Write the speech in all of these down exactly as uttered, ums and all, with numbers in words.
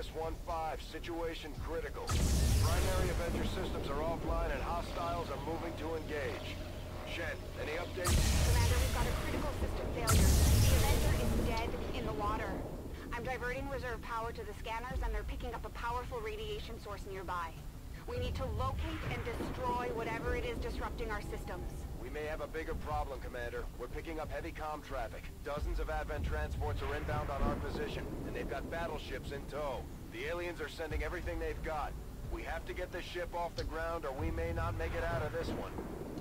this one five, situation critical. Primary Avenger systems are offline and hostiles are moving to engage. Shen, any updates? Commander, we've got a critical system failure. The Avenger is dead in the water. I'm diverting reserve power to the scanners and they're picking up a powerful radiation source nearby. We need to locate and destroy whatever it is disrupting our systems. We may have a bigger problem, Commander. We're picking up heavy comm traffic. Dozens of Advent transports are inbound on our position, and they've got battleships in tow. The aliens are sending everything they've got. We have to get this ship off the ground, or we may not make it out of this one.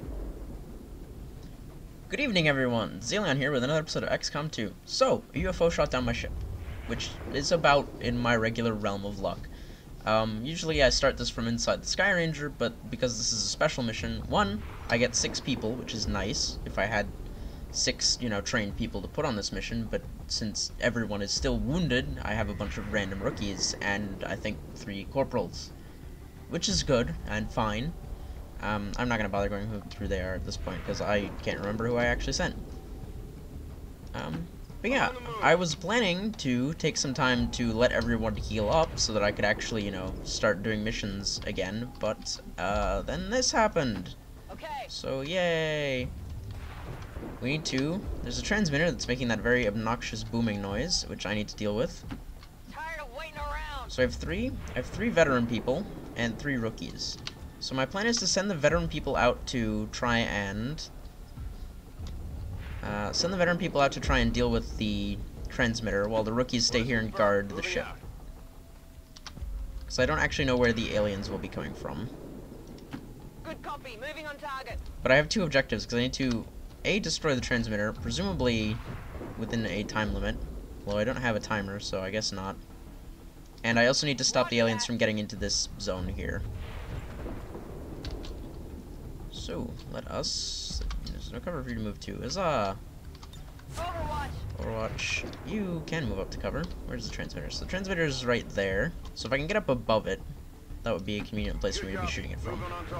Good evening, everyone. Zelion here with another episode of X COM two. So, a U F O shot down my ship, which is about in my regular realm of luck. Um, usually I start this from inside the Sky Ranger, but because this is a special mission, one, I get six people, which is nice. If I had six, you know, trained people to put on this mission, but since everyone is still wounded, I have a bunch of random rookies, and I think three corporals, which is good and fine. Um, I'm not going to bother going who through they are at this point, because I can't remember who I actually sent. Um... But yeah, I was planning to take some time to let everyone heal up so that I could actually, you know, start doing missions again, but uh, then this happened. Okay. So yay. We need to, there's a transmitter that's making that very obnoxious booming noise, which I need to deal with. Tired of waiting around. So I have three, I have three veteran people and three rookies. So my plan is to send the veteran people out to try and Uh, send the veteran people out to try and deal with the transmitter while the rookies stay here and guard the ship. So I don't actually know where the aliens will be coming from. Good copy. Moving on target. But I have two objectives because I need to A, destroy the transmitter, presumably within a time limit. Well, I don't have a timer, so I guess not. And I also need to stop the aliens from getting into this zone here. So, let us... There's no cover for you to move to. Huzzah! Overwatch! Overwatch. You can move up to cover. Where's the transmitter? So the transmitter is right there. So if I can get up above it, that would be a convenient place for me to be shooting it from.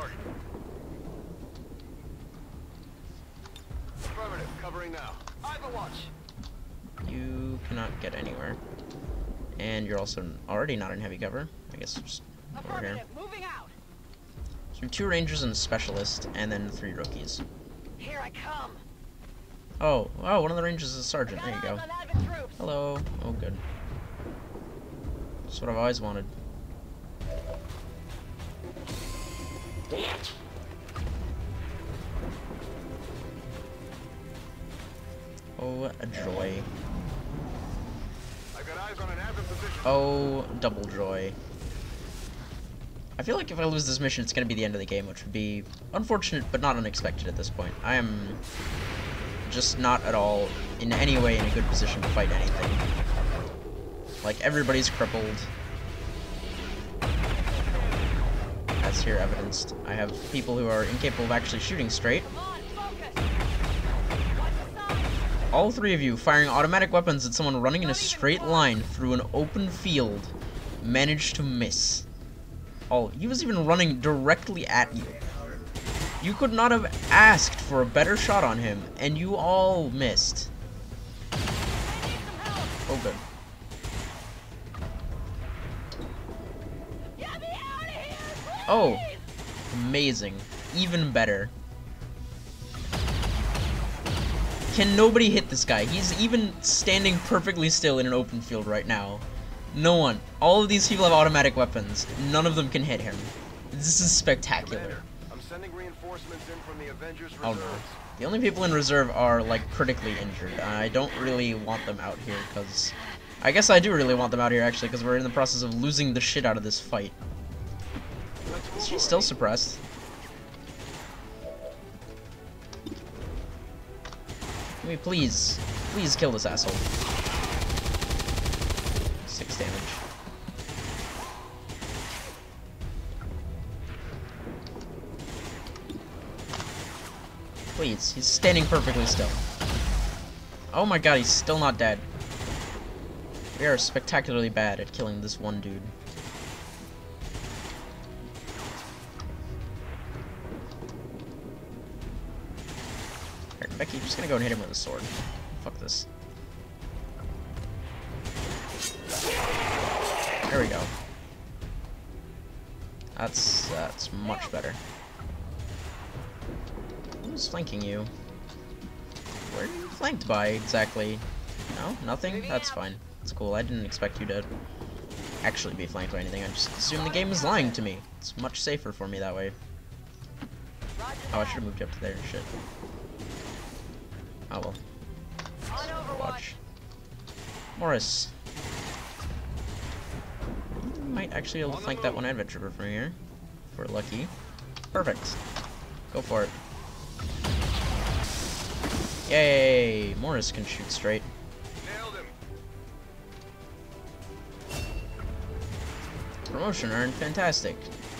Affirmative, covering now. Overwatch! You cannot get anywhere. And you're also already not in heavy cover. I guess just over here. Moving out. So we have two rangers and a specialist, and then three rookies. Here I come. Oh, oh, one of the rangers is a sergeant. There you go. Troops. Hello. Oh, good. That's what I've always wanted. Oh, a joy. I've got eyes on an Advent position. Oh, double joy. I feel like if I lose this mission, it's going to be the end of the game, which would be unfortunate, but not unexpected at this point. I am just not at all, in any way, in a good position to fight anything. Like, everybody's crippled. As here evidenced. I have people who are incapable of actually shooting straight. All three of you firing automatic weapons at someone running in a straight line through an open field managed to miss. Oh, he was even running directly at you. You could not have asked for a better shot on him, and you all missed. Oh, good. Oh, amazing. Even better. Can nobody hit this guy? He's even standing perfectly still in an open field right now. No one. All of these people have automatic weapons. None of them can hit him. This is spectacular. Commander, I'm sending reinforcements in from the Avengers Oh reserves. no. The only people in reserve are, like, critically injured. I don't really want them out here, because... I guess I do really want them out here, actually, because we're in the process of losing the shit out of this fight. Is she still suppressed? Can we please, please kill this asshole. Six damage. Please, he's standing perfectly still. Oh my god, he's still not dead. We are spectacularly bad at killing this one dude. Alright, Mbeki, just gonna go and hit him with a sword. Fuck this. There we go. That's that's much better. Who's flanking you? Where are you flanked by exactly? No, nothing. That's fine. That's cool. I didn't expect you to actually be flanked by anything. I just assumed the game is lying to me. It's much safer for me that way. Oh, I should have moved you up to there and shit. Oh well. Watch. Morris. Might actually be able to flank that one advent trooper from here. If we're lucky. Perfect. Go for it. Yay! Morris can shoot straight. Nailed him. Promotion earned. Fantastic.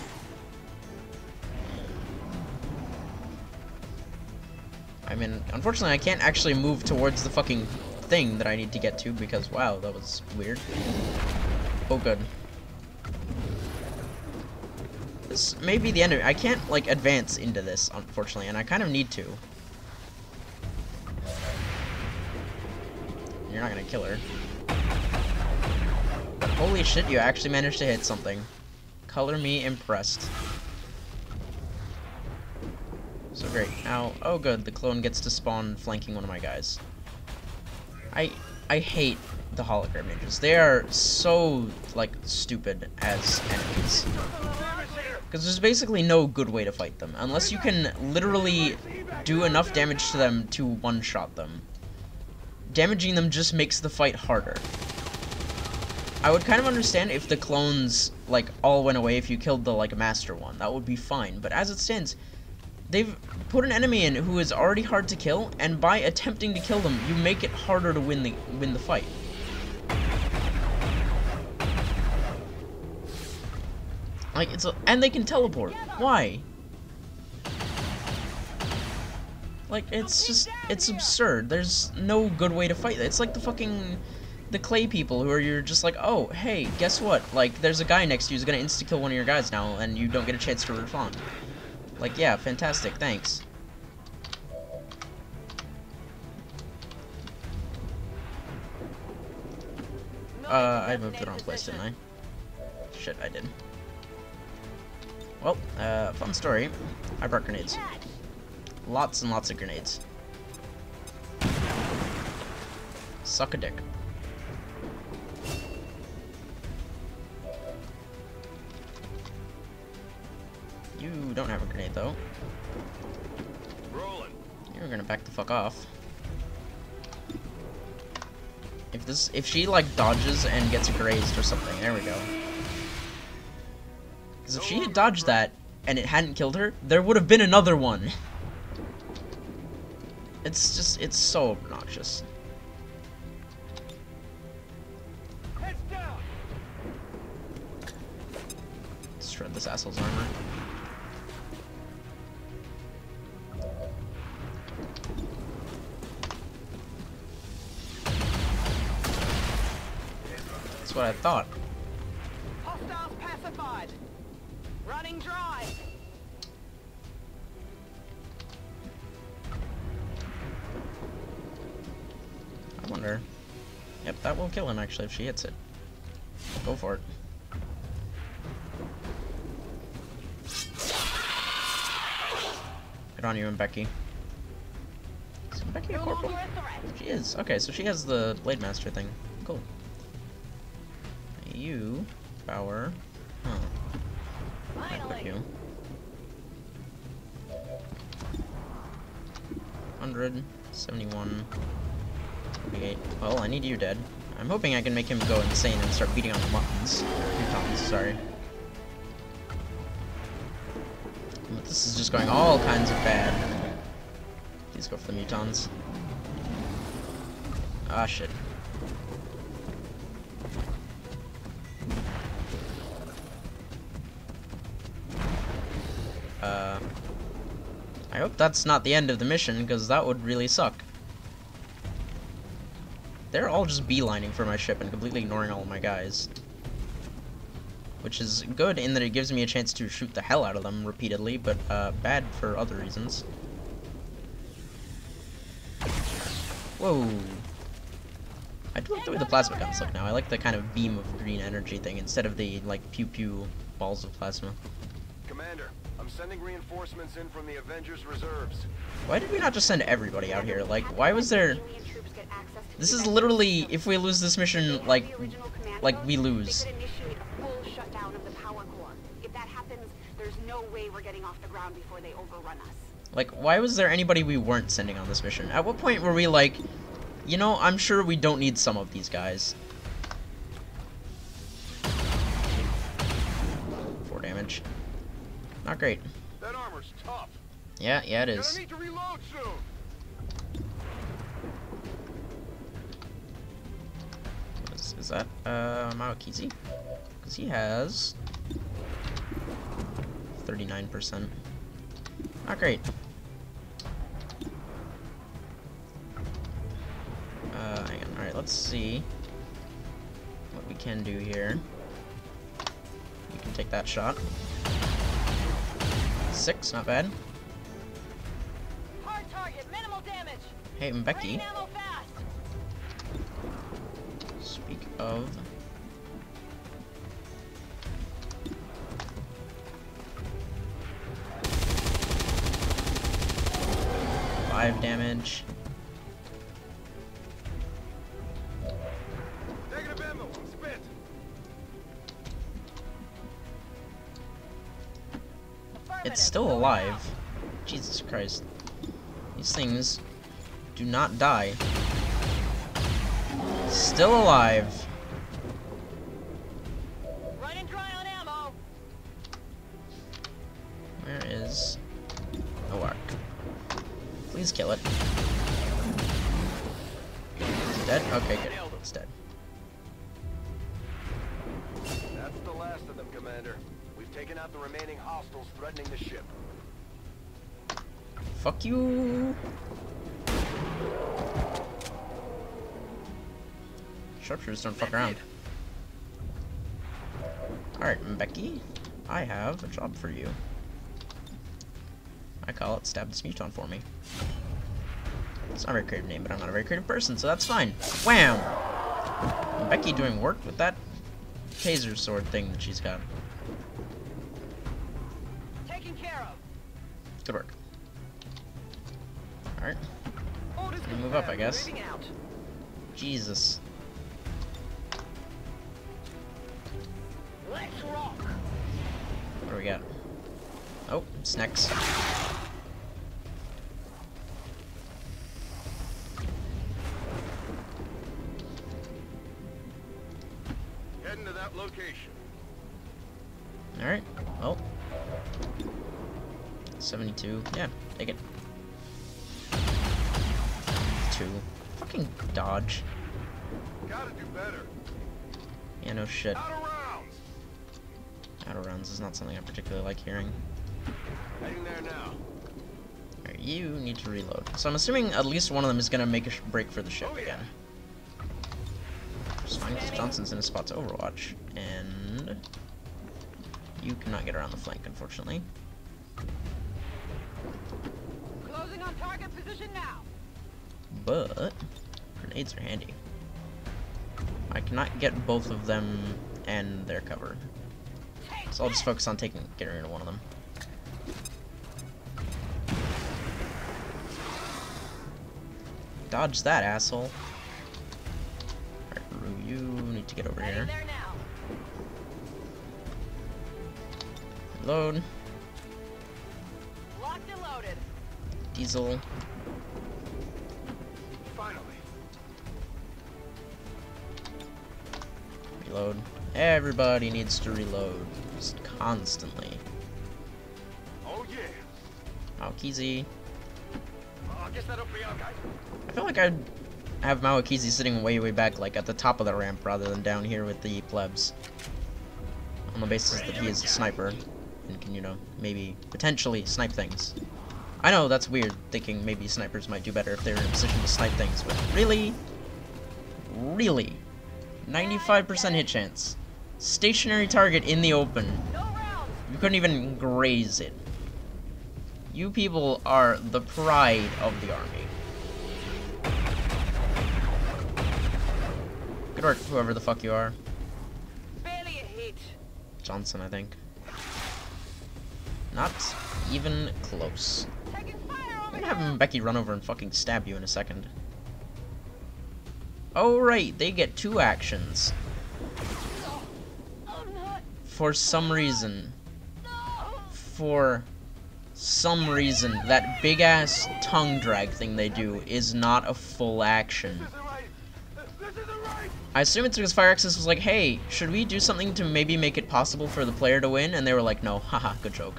I mean, unfortunately, I can't actually move towards the fucking thing that I need to get to because, wow, that was weird. Oh, good. This may be the end of it. I can't, like, advance into this, unfortunately, and I kind of need to. You're not gonna kill her. But holy shit, you actually managed to hit something. Color me impressed. So great. Now, oh good, the clone gets to spawn flanking one of my guys. I I hate the hologram ninjas. They are so, like, stupid as enemies. Because there's basically no good way to fight them. Unless you can literally do enough damage to them to one-shot them. Damaging them just makes the fight harder. I would kind of understand if the clones, like, all went away if you killed the, like, master one. That would be fine. But as it stands, they've put an enemy in who is already hard to kill, and by attempting to kill them, you make it harder to win the win the fight. Like, it's a, and they can teleport. Why? Like, it's just, it's absurd. There's no good way to fight. It's like the fucking, the clay people who are, you're just like, oh, hey, guess what? Like, there's a guy next to you who's gonna insta-kill one of your guys now, and you don't get a chance to respond. Like, yeah, fantastic, thanks. Uh, I moved to the wrong place, didn't I? Shit, I did. Well, uh, fun story. I brought grenades. Lots and lots of grenades. Suck a dick. You don't have a grenade, though. Rolling. You're gonna back the fuck off. If this, if she, like, dodges and gets grazed or something, there we go. Because if she had dodged that, and it hadn't killed her, there would have been another one. It's just, it's so obnoxious. Heads down. Let's shred this asshole's armor. That's what I thought. Hostiles pacified. Running dry. I wonder. Yep, that will kill him actually if she hits it. Go for it. Good on you, Mbeki. Is Mbeki a corporal? She is. Okay, so she has the Blade Master thing. Cool. You, power. Huh. I put you. one hundred, seventy-one, twenty-eight. Well, I need you dead. I'm hoping I can make him go insane and start beating on the muttons. Mutons, sorry. But this is just going all kinds of bad. Please go for the mutons. Ah, shit. Uh, I hope that's not the end of the mission, because that would really suck. They're all just beelining for my ship and completely ignoring all of my guys. Which is good in that it gives me a chance to shoot the hell out of them repeatedly, but uh, bad for other reasons. Whoa. I do like the way the plasma guns look now. I like the kind of beam of green energy thing instead of the, like, pew-pew balls of plasma. Commander, I'm sending reinforcements in from the Avengers reserves. Why did we not just send everybody out here? Like, why was there... This is literally, if we lose this mission, like, like we lose. They could initiate a full shutdown of the power core. If that happens, there's no way we're getting off the ground before they overrun us. Like, why was there anybody we weren't sending on this mission? At what point were we like, you know, I'm sure we don't need some of these guys. Four damage. Not great. That armor's tough. Yeah, yeah, it is. Gonna need to reload soon. Is, is that uh, Maokizi? Because he has thirty-nine percent. Not great. Uh, hang on. Alright, let's see what we can do here. You can take that shot. Six, not bad. Hard target, minimal damage. Hey, Mbeki. Rain ammo fast. Speak of... Five damage. Negative ammo. Spent. It's still alive. Jesus Christ. These things do not die. Still alive. Running dry on ammo. Where is the arc? Please kill it. Is it dead? Okay, good. It's dead. That's the last of them, Commander. We've taken out the remaining hostiles threatening the ship. Fuck you. Sharpshooters don't fuck around. Alright, Mbeki, I have a job for you. I call it stab this muton for me. It's not a very creative name, but I'm not a very creative person, so that's fine. Wham! Mbeki doing work with that taser sword thing that she's got. Taken care of. Good work. Alright. Move up, I guess. Jesus. Let's rock. What do we got? Oh, snacks. Heading to that location. Alright, well. seventy-two. Yeah, take it. Two. Fucking dodge. Gotta do better. Yeah, no shit. Out of rounds. Out of rounds is not something I particularly like hearing. Heading there now. Alright, you need to reload. So I'm assuming at least one of them is gonna make a sh break for the ship Oh, yeah. again. Which is fine, because Johnson's in a spot to overwatch. And you cannot get around the flank, unfortunately. Closing on target position now. But grenades are handy. I cannot get both of them and their cover. So I'll just focus on taking getting rid of one of them. Dodge that, asshole. Alright, Rue, you need to get over here. There now. Load. Locked and loaded. Diesel. Finally. Reload. Everybody needs to reload. Just constantly. Oh yeah. Maokizi. Oh, I guess that'll be out, guys. I feel like I'd have Maokizi sitting way, way back, like at the top of the ramp, rather than down here with the plebs. On the basis that he is a sniper and can, you know, maybe potentially snipe things. I know that's weird, thinking maybe snipers might do better if they're in a position to snipe things, but really? Really? ninety-five percent hit chance. Stationary target in the open. No rounds. You couldn't even graze it. You people are the pride of the army. Good work, whoever the fuck you are. Barely a hit. Johnson, I think. Not even close. Taking fire over I'm here. gonna have Mbeki run over and fucking stab you in a second. Oh right, they get two actions. I'm not. For some reason. No. For some reason, that big ass tongue drag thing they do is not a full action. This isn't right. This isn't right. I assume it's because Fire Access was like, hey, should we do something to maybe make it possible for the player to win? And they were like, no, haha, good joke.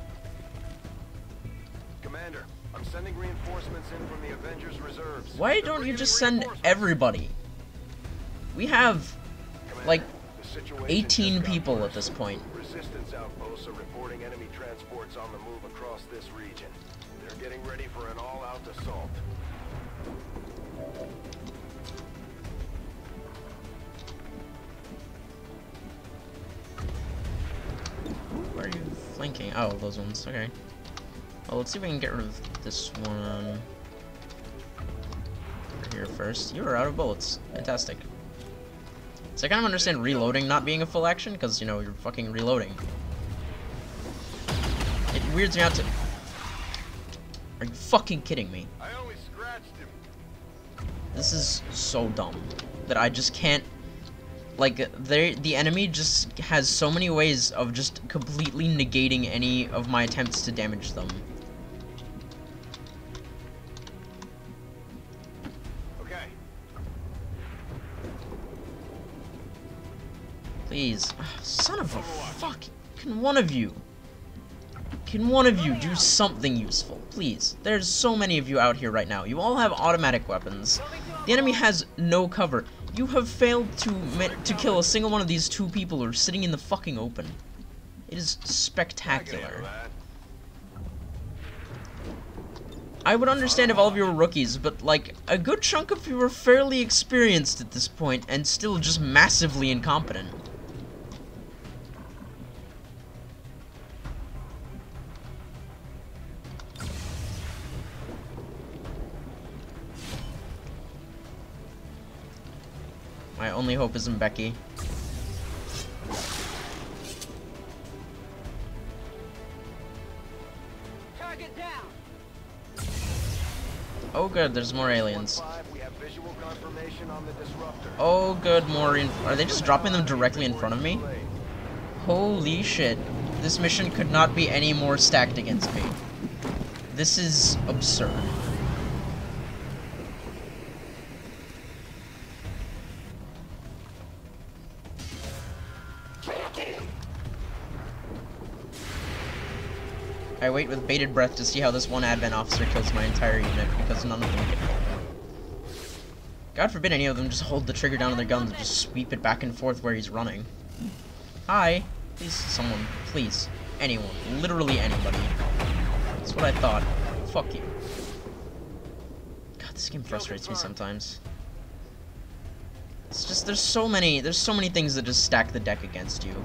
Commander, I'm sending reinforcements in from the Avengers reserves. Why They're don't you bringing just in send reinforcements. everybody? We have, Commander, like, the situation eighteen just got people worse. at this point. Resistance outposts are reporting enemy transports on the move across this region. They're getting ready for an all-out assault. Where are you flanking? Oh, those ones, okay. Well, let's see if we can get rid of this one. Over here first. You are out of bullets. Fantastic. So I kind of understand reloading not being a full action, because, you know, you're fucking reloading. It weirds me out to... Are you fucking kidding me? I only scratched him. This is so dumb that I just can't... Like, they, the enemy just has so many ways of just completely negating any of my attempts to damage them. Okay. Please. Ugh, son of a fuck. Can one of you... Can one of you do something useful? Please. There's so many of you out here right now. You all have automatic weapons. The enemy has no cover. You have failed to to kill a single one of these two people who are sitting in the fucking open. It is spectacular. I would understand if all of you were rookies, but, like, a good chunk of you were fairly experienced at this point and still just massively incompetent. My only hope is Mbeki. Target down. Oh good, there's more aliens. We have visual confirmation on the disruptor. Oh good, more in- Are they just dropping them directly in front of me? Holy shit. This mission could not be any more stacked against me. This is absurd. I wait with bated breath to see how this one advent officer kills my entire unit, because none of them can kill him. God forbid any of them just hold the trigger down on their guns and just sweep it back and forth where he's running. Hi. Please, someone. Please. Anyone. Literally anybody. That's what I thought. Fuck you. God, this game frustrates me sometimes. It's just, there's so many, there's so many things that just stack the deck against you.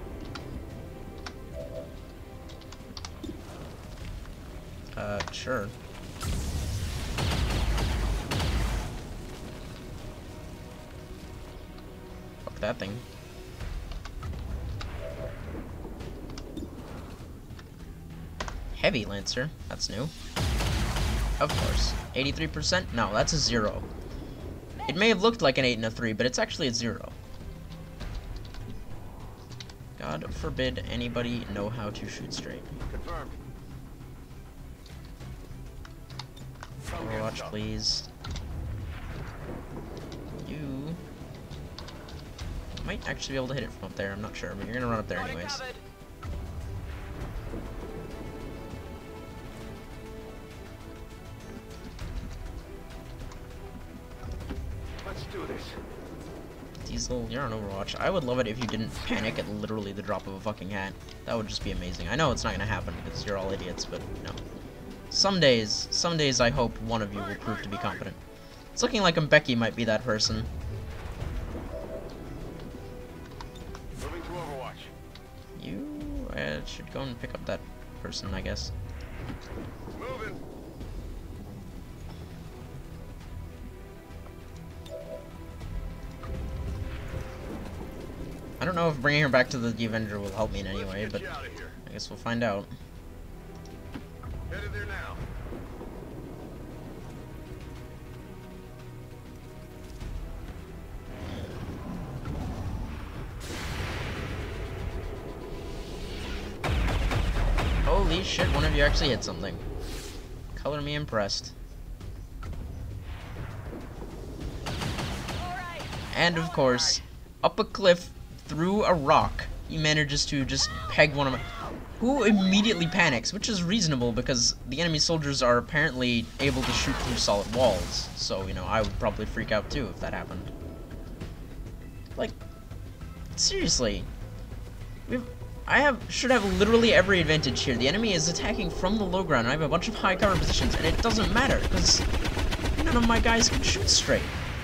Uh, sure. Fuck that thing. Heavy Lancer, that's new. Of course. eighty-three percent? No, that's a zero. It may have looked like an eight and a three, but it's actually a zero. God forbid anybody know how to shoot straight. Confirmed. Overwatch, please. You might actually be able to hit it from up there, I'm not sure, but you're gonna run up there anyways. Let's do this. Diesel, you're on Overwatch. I would love it if you didn't panic at literally the drop of a fucking hat. That would just be amazing. I know it's not gonna happen because you're all idiots, but no. Some days, some days I hope one of you will prove to be competent. It's looking like Mbeki might be that person. Moving to Overwatch. You uh, should go and pick up that person, I guess. Moving. don't know if bringing her back to the Avenger will help me in any Let's way, get but you out of here. I guess we'll find out. Headed there now. Holy shit, one of you actually hit something. Color me impressed. And of course, up a cliff, through a rock, he manages to just peg one of my... Who immediately panics, which is reasonable because the enemy soldiers are apparently able to shoot through solid walls. So, you know, I would probably freak out too if that happened. Like, seriously. We've... I have should have literally every advantage here. The enemy is attacking from the low ground, and I have a bunch of high cover positions, and it doesn't matter, because none of my guys can shoot straight.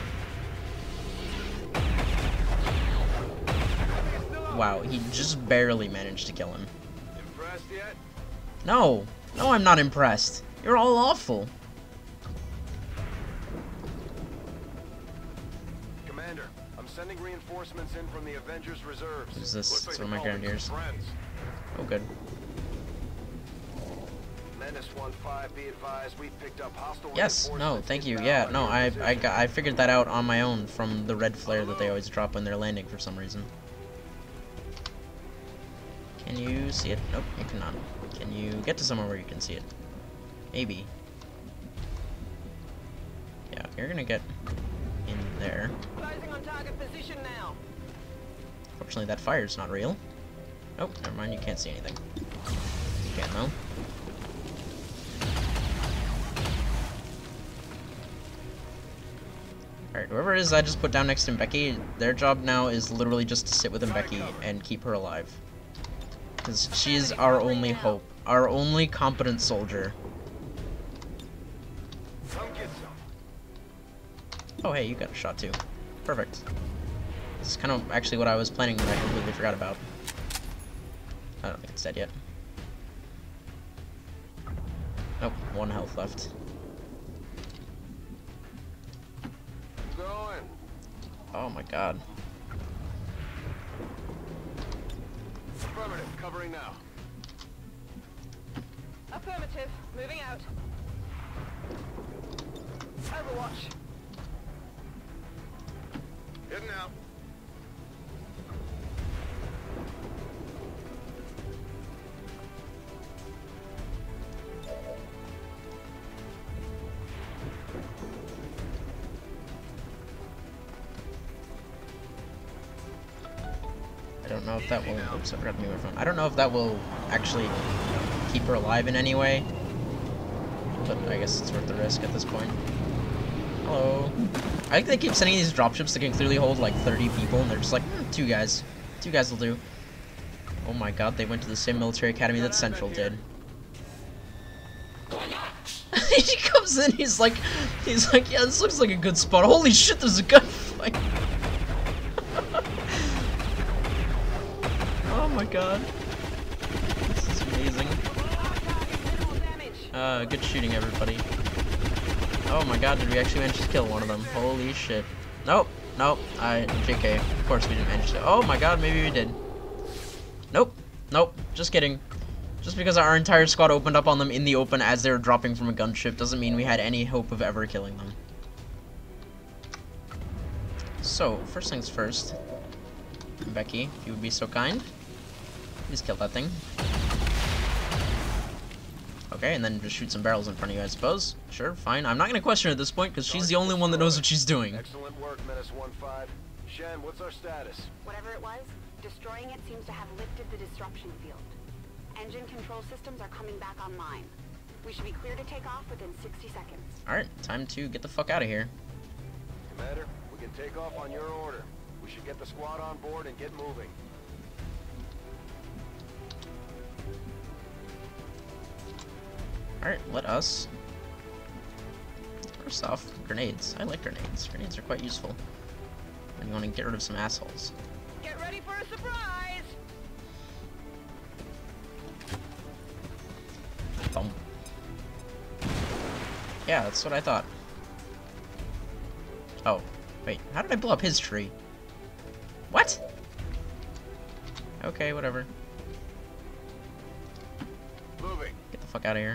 Wow, he just barely managed to kill him. Impressed yet? No, no, I'm not impressed. You're all awful. Commander, I'm sending reinforcements in from the Avengers Reserves. Who's this? Looks like It's one of my they're calling grenadiers. some friends. Oh, good. Menace one five, be advised, we picked up hostile Yes, no, reinforcements thank you. inbound Yeah, on no, your I, I, position. got, I figured that out on my own from the red flare that they always drop when they're landing for some reason. Can you see it? Nope, you cannot. Can you get to somewhere where you can see it? Maybe. Yeah, you're gonna get in there. Closing on target position now. Fortunately, that fire's not real. Nope, never mind, you can't see anything. You can, though. Alright, whoever it is I just put down next to Mbeki, their job now is literally just to sit with Mbeki and keep her alive. Because she is our only hope. Our only competent soldier. Come get some. Oh hey, you got a shot too. Perfect. This is kind of actually what I was planning that I completely forgot about. I don't think it's dead yet. Nope, one health left. Going. Oh my god. Affirmative, covering now. Affirmative. Moving out. Overwatch. Heading out. I don't know if that will. Oops, I forgot to move my phone. I don't know if that will actually keep her alive in any way, but I guess it's worth the risk at this point. Hello. I think they keep sending these dropships that can clearly hold like thirty people, and they're just like, hmm, two guys. Two guys will do. Oh my god, they went to the same military academy that Central did. He comes in, he's like, he's like, yeah, this looks like a good spot. Holy shit, there's a gunfight. Oh my god. This is amazing. Uh, good shooting, everybody. Oh my god, did we actually manage to kill one of them? Holy shit. Nope, nope, I, J K. Of course we didn't manage to. Oh my god, maybe we did. Nope, nope, just kidding. Just because our entire squad opened up on them in the open as they were dropping from a gunship doesn't mean we had any hope of ever killing them. So, first things first. Mbeki, if you would be so kind. Please kill that thing. Okay, and then just shoot some barrels in front of you, I suppose. Sure, fine. I'm not going to question her at this point, because she's the only one that knows what she's doing. Excellent work, Menace one five. Shen, what's our status? Whatever it was, destroying it seems to have lifted the disruption field. Engine control systems are coming back online. We should be clear to take off within sixty seconds. Alright, time to get the fuck out of here. Commander, we can take off on your order. We should get the squad on board and get moving. Alright, let us. First off, grenades. I like grenades. Grenades are quite useful when you want to get rid of some assholes. Get ready for a surprise. Boom. Yeah, that's what I thought. Oh, wait, how did I blow up his tree? What? Okay, whatever. Moving. Get the fuck out of here.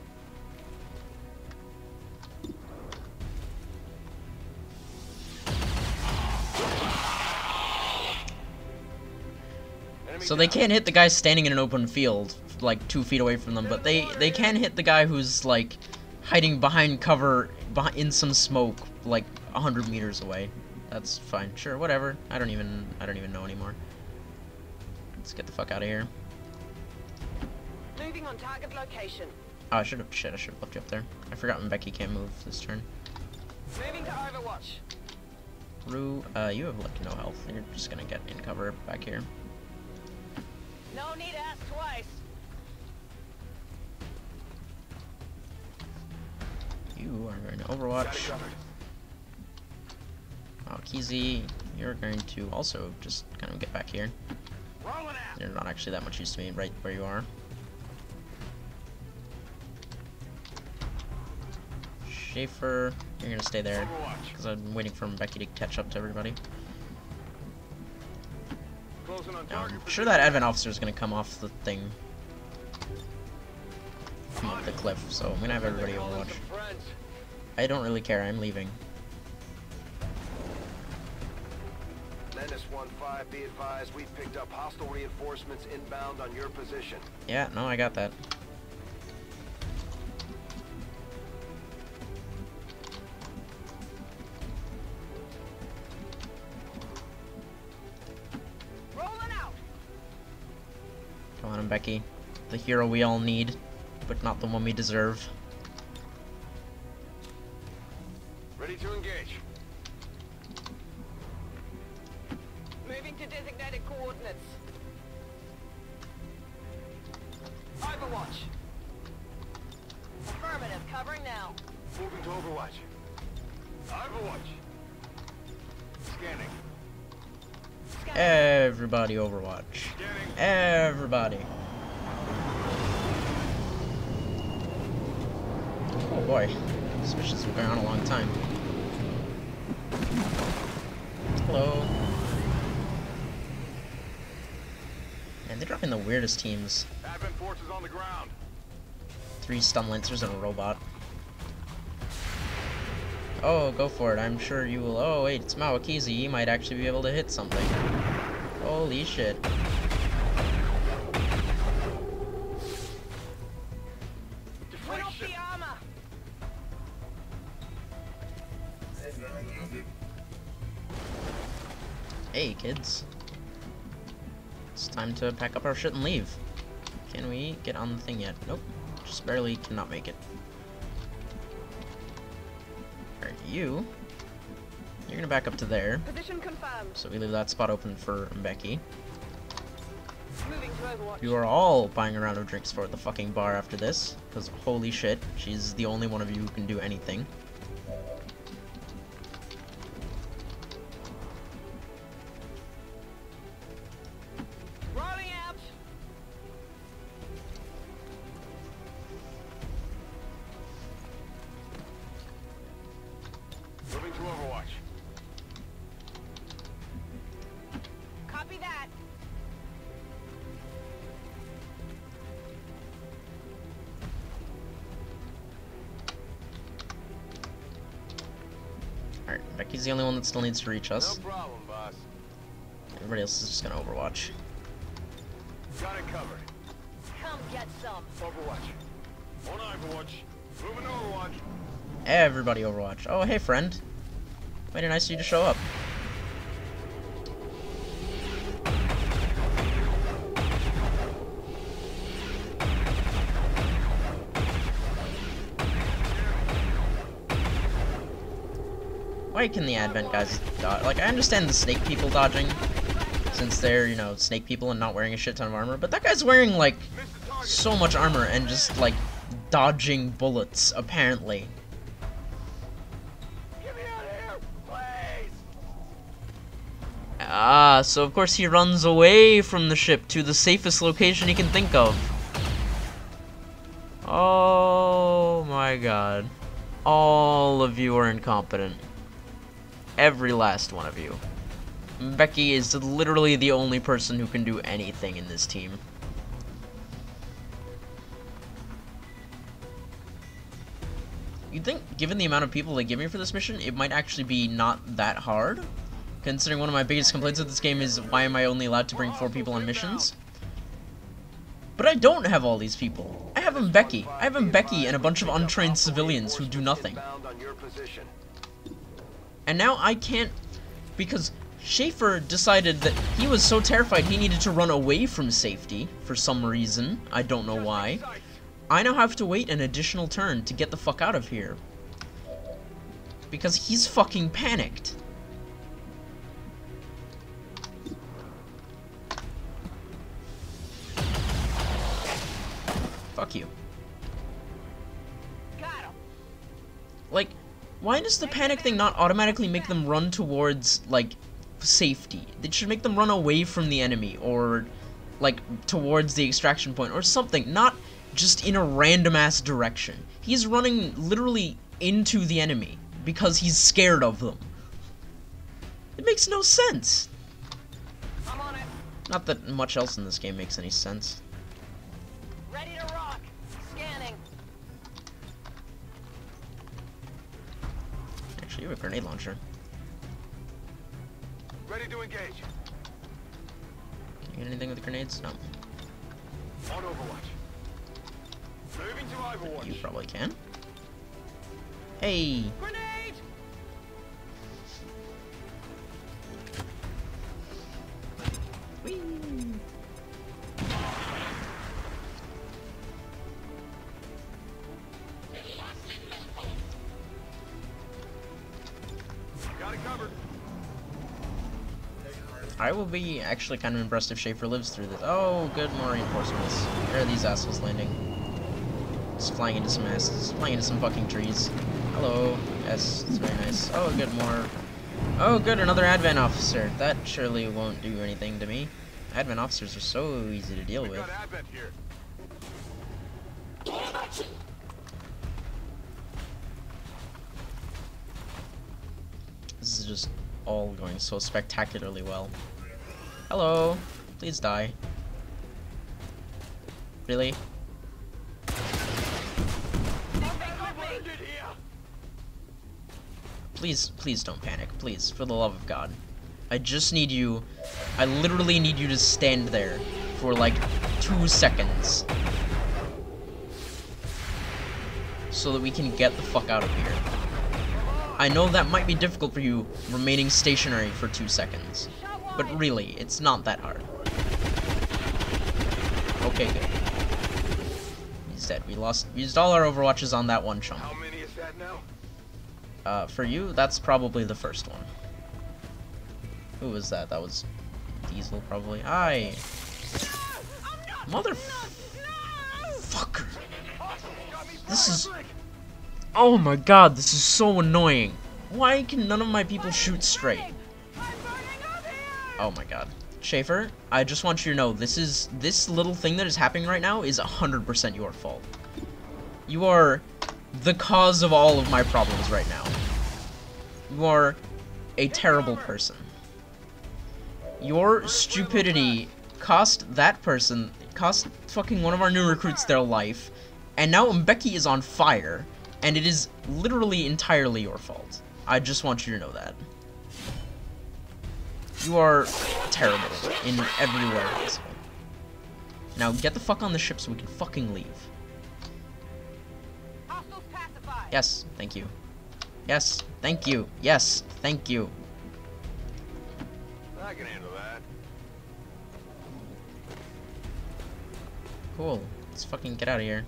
Enemy So they down. can't hit the guy standing in an open field, like two feet away from them, but they they can hit the guy who's like hiding behind cover, behind, in some smoke, like a hundred meters away. That's fine. Sure, whatever. I don't even I don't even know anymore. Let's get the fuck out of here. Moving on target location. Oh, I should have shit. I should have left you up there. I forgot Mbeki can't move this turn. Moving to Overwatch. Rue, uh, you have like no health. You're just gonna get in cover back here. No need to ask twice. You are going to Got it Overwatch. covered. Oh, Kizzy, you're going to also just kind of get back here. Rolling out. You're not actually that much use to me right where you are. Schafer, you're gonna stay there Overwatch. because I'm waiting for Mbeki to catch up to everybody. Closing on Now, target. I'm sure that advent officer is gonna come off the thing, come off the cliff. So I'm gonna have everybody Overwatch. I don't really care. I'm leaving. Menace one five, be advised, we've picked up hostile reinforcements inbound on your position. Yeah, no, I got that. Rolling out. Come on, Mbeki. The hero we all need, but not the one we deserve. Ready to engage. Moving to designated coordinates. Overwatch. Affirmative. Covering now. Moving to Overwatch. Overwatch. Scanning. Scanning. Everybody Overwatch. Scanning. Everybody. Oh boy. This mission's been going on a long time. Hello. Man, they're dropping the weirdest teams. Advent forces on the ground. Three stun lancers and a robot. Oh, go for it. I'm sure you will. Oh, wait, it's Mawakizi. He might actually be able to hit something. Holy shit. Win off the armor. Hey, kids. It's time to pack up our shit and leave. Can we get on the thing yet? Nope. Just barely cannot make it. Alright, you. You're gonna back up to there. Position confirmed. So we leave that spot open for Mbeki. Moving to Overwatch. You are all buying a round of drinks for the fucking bar after this. Because holy shit, she's the only one of you who can do anything. Rolling out. Moving to Overwatch. Copy that. Alright, Becky's the only one that still needs to reach us. No problem, boss. Everybody else is just gonna Overwatch. Got it covered. Come get some. Overwatch. On Overwatch. Moving to Overwatch. Everybody Overwatch. Oh, hey, friend. Mighty nice of you to show up. Why can the Advent guys dodge? Like, I understand the snake people dodging, since they're, you know, snake people and not wearing a shit ton of armor, but that guy's wearing, like, Missed the target. so much armor and just, like, dodging bullets, apparently. Get me out of here, please. Ah, so of course he runs away from the ship to the safest location he can think of. Oh my god. All of you are incompetent. Every last one of you. Mbeki is literally the only person who can do anything in this team. You'd think, given the amount of people they give me for this mission, it might actually be not that hard. Considering one of my biggest complaints of this game is, why am I only allowed to bring four people on missions? But I don't have all these people. I have Mbeki. I have Mbeki and a bunch of untrained civilians who do nothing. And now I can't, because Schafer decided that he was so terrified he needed to run away from safety for some reason. I don't know why. I now have to wait an additional turn to get the fuck out of here. Because he's fucking panicked. Fuck you. Got him. Like, why does the panic thing not automatically make them run towards, like, safety? It should make them run away from the enemy, or, like, towards the extraction point, or something. Not just in a random-ass direction. He's running literally into the enemy, because he's scared of them. It makes no sense. I'm on it. Not that much else in this game makes any sense. Ready to rock. Scanning. Actually, you have a grenade launcher. Ready to engage. Can you get anything with the grenades? No. On Overwatch. Moving to Overwatch. You probably can. Hey! Grenade! Whee! Got it covered. I will be actually kind of impressed if Schafer lives through this. Oh, good, more reinforcements. Where are these assholes landing? Just flying into some asses. Flying into some fucking trees. Hello. Yes, it's very nice. Oh, good, more. Oh, good, another Advent officer. That surely won't do anything to me. Advent officers are so easy to deal We with. got Advent here. This is just all going so spectacularly well. Hello. Please die. Really? Please, please don't panic. Please, for the love of God. I just need you... I literally need you to stand there for, like, two seconds. So that we can get the fuck out of here. I know that might be difficult for you, remaining stationary for two seconds. But really, it's not that hard. Okay, good. He's dead. We lost... We used all our Overwatches on that one chunk. How many is that now? Uh, for you, that's probably the first one. Who was that? That was Diesel, probably. Hi! Motherfucker! This is... Oh my god, this is so annoying. Why can none of my people shoot straight? Oh my god. Schafer, I just want you to know, this is... This little thing that is happening right now is one hundred percent your fault. You are the cause of all of my problems right now. You are a terrible person. Your stupidity cost that person, cost fucking one of our new recruits their life, and now Mbeki is on fire, and it is literally entirely your fault. I just want you to know that. You are terrible in every way possible. Now get the fuck on the ship so we can fucking leave. Yes, thank you. Yes, thank you. Yes, thank you. I can handle that. Cool. Let's fucking get out of here.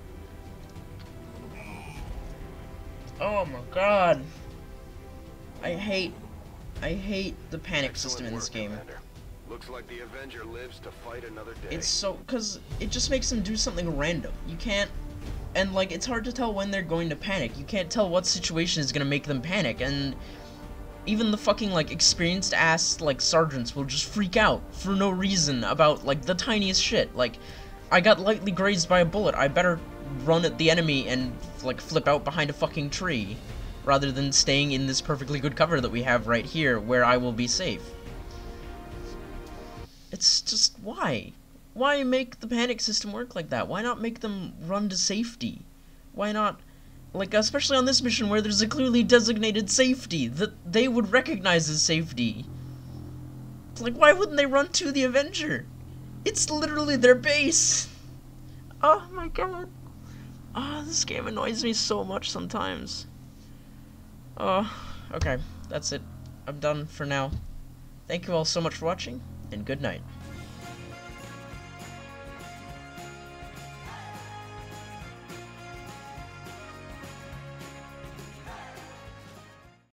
Oh my god. I hate... I hate the panic Excellent system in this work, game. Commander. Looks like the Avenger lives to fight another day. It's so... Because it just makes them do something random. You can't... And, like, it's hard to tell when they're going to panic. You can't tell what situation is gonna make them panic, and... Even the fucking, like, experienced-ass, like, sergeants will just freak out for no reason about, like, the tiniest shit. Like, I got lightly grazed by a bullet. I better run at the enemy and, like, flip out behind a fucking tree, rather than staying in this perfectly good cover that we have right here, where I will be safe. It's just, why? Why make the panic system work like that? Why not make them run to safety? Why not, like, especially on this mission where there's a clearly designated safety that they would recognize as safety. It's like, why wouldn't they run to the Avenger? It's literally their base. Oh my god. Oh, this game annoys me so much sometimes. Oh, okay, that's it. I'm done for now. Thank you all so much for watching, and good night.